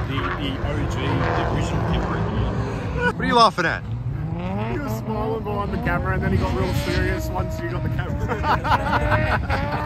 the OG, the original Kemper. What are you laughing at? He was smiling behind the camera and then he got real serious once you got the camera.